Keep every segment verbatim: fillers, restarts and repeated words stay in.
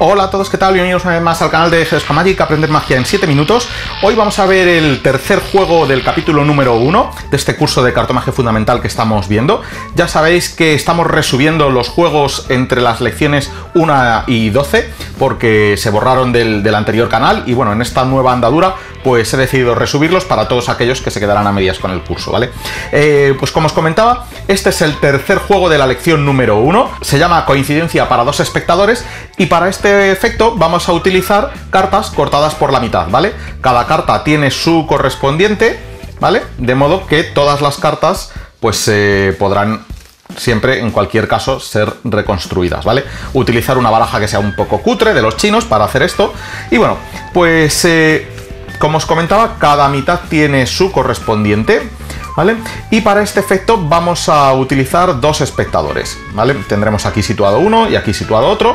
Hola a todos, ¿qué tal? Bienvenidos una vez más al canal de G Magic, Aprender Magia en siete minutos. Hoy vamos a ver el tercer juego del capítulo número uno de este curso de cartomagia fundamental que estamos viendo. Ya sabéis que estamos resubiendo los juegos entre las lecciones uno y doce porque se borraron del, del anterior canal y bueno, en esta nueva andadura pues he decidido resubirlos para todos aquellos que se quedarán a medias con el curso, ¿vale? Eh, pues como os comentaba, este es el tercer juego de la lección número uno, se llama Coincidencia para dos espectadores y para este efecto vamos a utilizar cartas cortadas por la mitad, ¿vale? Cada carta tiene su correspondiente, ¿vale? De modo que todas las cartas pues eh, podrán siempre, en cualquier caso, ser reconstruidas, ¿vale? Utilizar una baraja que sea un poco cutre de los chinos para hacer esto. Y bueno, pues eh, como os comentaba, cada mitad tiene su correspondiente, ¿vale? Y para este efecto vamos a utilizar dos espectadores, ¿vale? Tendremos aquí situado uno y aquí situado otro.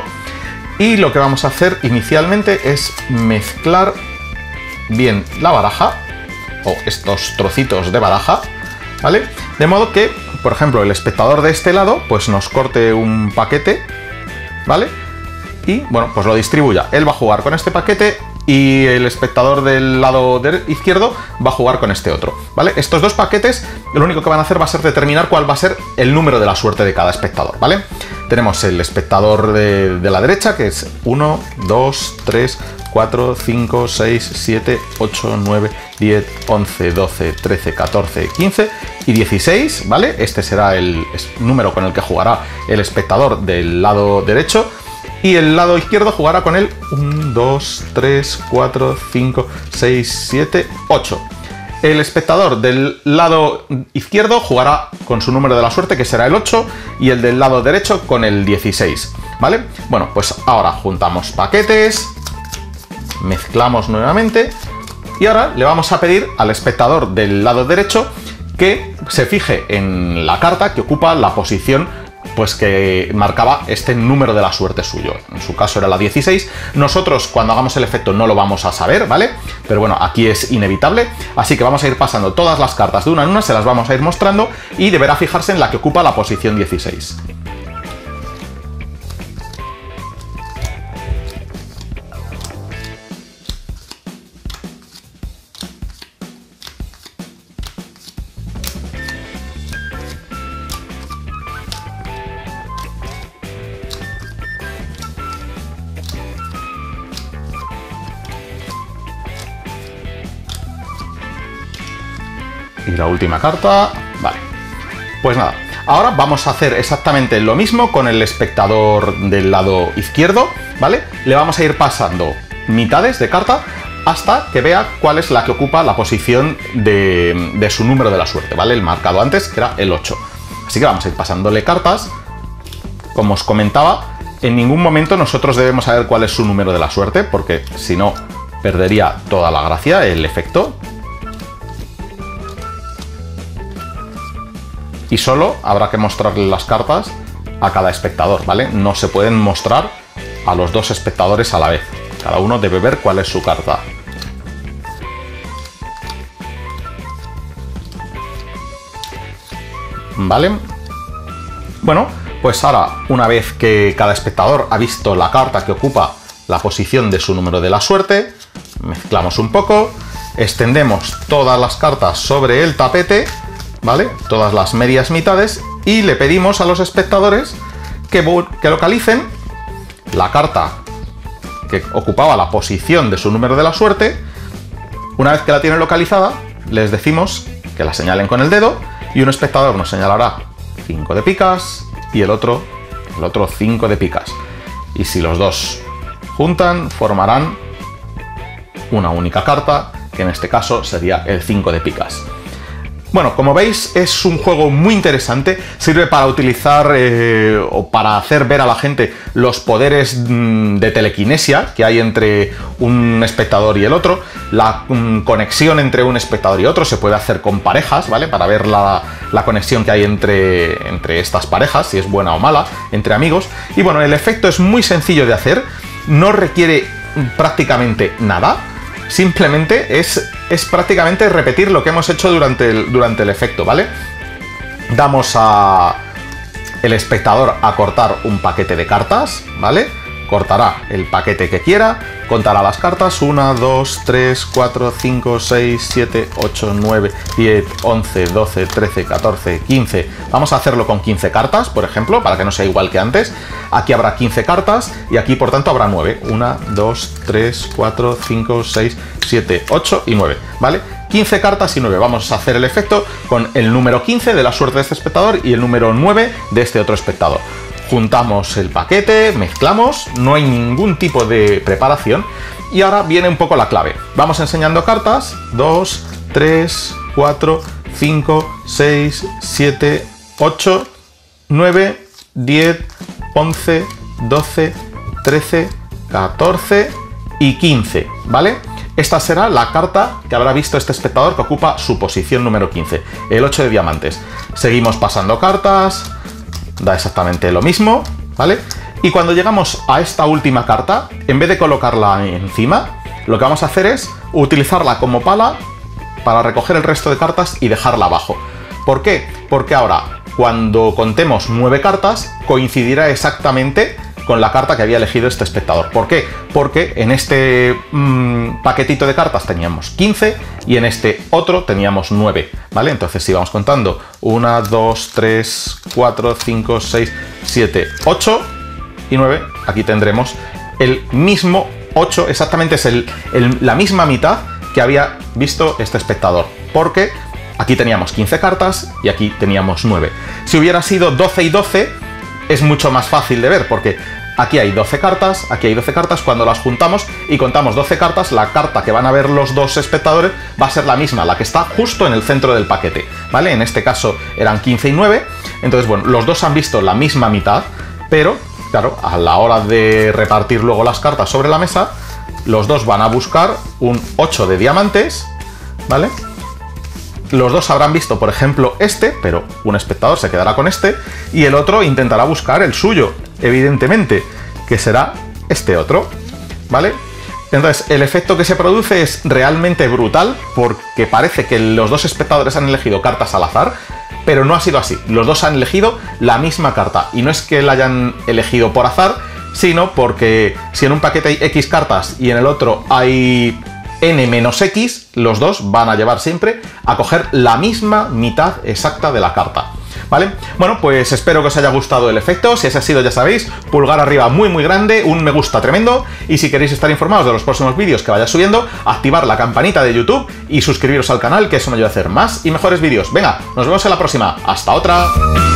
Y lo que vamos a hacer inicialmente es mezclar bien la baraja, o estos trocitos de baraja, ¿vale? De modo que, por ejemplo, el espectador de este lado pues nos corte un paquete, ¿vale? Y, bueno, pues lo distribuya. Él va a jugar con este paquete y el espectador del lado izquierdo va a jugar con este otro, ¿vale? Estos dos paquetes lo único que van a hacer va a ser determinar cuál va a ser el número de la suerte de cada espectador, ¿vale? Tenemos el espectador de, de la derecha, que es uno, dos, tres, cuatro, cinco, seis, siete, ocho, nueve, diez, once, doce, trece, catorce, quince y dieciséis, ¿vale? Este será el número con el que jugará el espectador del lado derecho. Y el lado izquierdo jugará con el uno, dos, tres, cuatro, cinco, seis, siete, ocho. El espectador del lado izquierdo jugará con su número de la suerte, que será el ocho, y el del lado derecho con el dieciséis, ¿vale? Bueno, pues ahora juntamos paquetes, mezclamos nuevamente, y ahora le vamos a pedir al espectador del lado derecho que se fije en la carta que ocupa la posición pues que marcaba este número de la suerte suyo. En su caso era la dieciséis. Nosotros cuando hagamos el efecto no lo vamos a saber, ¿vale? Pero bueno, aquí es inevitable, así que vamos a ir pasando todas las cartas de una en una, se las vamos a ir mostrando y deberá fijarse en la que ocupa la posición dieciséis. Y la última carta, vale. Pues nada, ahora vamos a hacer exactamente lo mismo con el espectador del lado izquierdo, ¿vale? Le vamos a ir pasando mitades de carta hasta que vea cuál es la que ocupa la posición de, de su número de la suerte, ¿vale? El marcado antes, que era el ocho. Así que vamos a ir pasándole cartas. Como os comentaba, en ningún momento nosotros debemos saber cuál es su número de la suerte, porque si no, perdería toda la gracia el efecto. Y solo habrá que mostrarle las cartas a cada espectador, ¿vale? No se pueden mostrar a los dos espectadores a la vez. Cada uno debe ver cuál es su carta. ¿Vale? Bueno, pues ahora, una vez que cada espectador ha visto la carta que ocupa la posición de su número de la suerte, mezclamos un poco, extendemos todas las cartas sobre el tapete, ¿vale? Todas las medias mitades, y le pedimos a los espectadores que, que localicen la carta que ocupaba la posición de su número de la suerte. Una vez que la tienen localizada, les decimos que la señalen con el dedo y un espectador nos señalará cinco de picas y el otro, el otro cinco de picas. Y si los dos juntan, formarán una única carta, que en este caso sería el cinco de picas. Bueno, como veis es un juego muy interesante, sirve para utilizar eh, o para hacer ver a la gente los poderes mm, de telequinesia que hay entre un espectador y el otro, la mm, conexión entre un espectador y otro, se puede hacer con parejas, ¿vale? Para ver la, la conexión que hay entre, entre estas parejas, si es buena o mala, entre amigos. Y bueno, el efecto es muy sencillo de hacer, no requiere prácticamente nada. Simplemente es, es prácticamente repetir lo que hemos hecho durante el, durante el efecto, ¿vale? Damos a el espectador a cortar un paquete de cartas, ¿vale? cortará el paquete que quiera, contará las cartas, uno, dos, tres, cuatro, cinco, seis, siete, ocho, nueve, diez, once, doce, trece, catorce, quince. Vamos a hacerlo con quince cartas, por ejemplo, para que no sea igual que antes. Aquí habrá quince cartas y aquí, por tanto, habrá nueve. uno, dos, tres, cuatro, cinco, seis, siete, ocho y nueve, ¿vale? quince cartas y nueve. Vamos a hacer el efecto con el número quince de la suerte de este espectador y el número nueve de este otro espectador. Juntamos el paquete, mezclamos, no hay ningún tipo de preparación y ahora viene un poco la clave. Vamos enseñando cartas, dos, tres, cuatro, cinco, seis, siete, ocho, nueve, diez, once, doce, trece, catorce y quince, ¿vale? Esta será la carta que habrá visto este espectador que ocupa su posición número quince, el ocho de diamantes. Seguimos pasando cartas, da exactamente lo mismo, ¿vale? Y cuando llegamos a esta última carta, en vez de colocarla encima, lo que vamos a hacer es utilizarla como pala para recoger el resto de cartas y dejarla abajo. ¿Por qué? Porque ahora, cuando contemos nueve cartas, coincidirá exactamente con la carta que había elegido este espectador. ¿Por qué? Porque en este mmm, paquetito de cartas teníamos quince y en este otro teníamos nueve, ¿vale? Entonces si vamos contando uno, dos, tres, cuatro, cinco, seis, siete, ocho y nueve, aquí tendremos el mismo ocho, exactamente es el, el, la misma mitad que había visto este espectador, porque aquí teníamos quince cartas y aquí teníamos nueve. Si hubiera sido doce y doce, es mucho más fácil de ver, porque aquí hay doce cartas, aquí hay doce cartas, cuando las juntamos y contamos doce cartas, la carta que van a ver los dos espectadores va a ser la misma, la que está justo en el centro del paquete, ¿vale? En este caso eran quince y nueve, entonces bueno, los dos han visto la misma mitad, pero claro, a la hora de repartir luego las cartas sobre la mesa, los dos van a buscar un ocho de diamantes, ¿vale? Los dos habrán visto, por ejemplo, este, pero un espectador se quedará con este y el otro intentará buscar el suyo, evidentemente, que será este otro, ¿vale? Entonces, el efecto que se produce es realmente brutal porque parece que los dos espectadores han elegido cartas al azar, pero no ha sido así. Los dos han elegido la misma carta y no es que la hayan elegido por azar, sino porque si en un paquete hay X cartas y en el otro hay N menos X, los dos van a llevar siempre a coger la misma mitad exacta de la carta, ¿vale? Bueno, pues espero que os haya gustado el efecto. Si ese ha sido, ya sabéis, pulgar arriba muy muy grande, un me gusta tremendo, y si queréis estar informados de los próximos vídeos que vaya subiendo, activar la campanita de YouTube y suscribiros al canal, que eso me ayuda a hacer más y mejores vídeos. Venga, nos vemos en la próxima. ¡Hasta otra!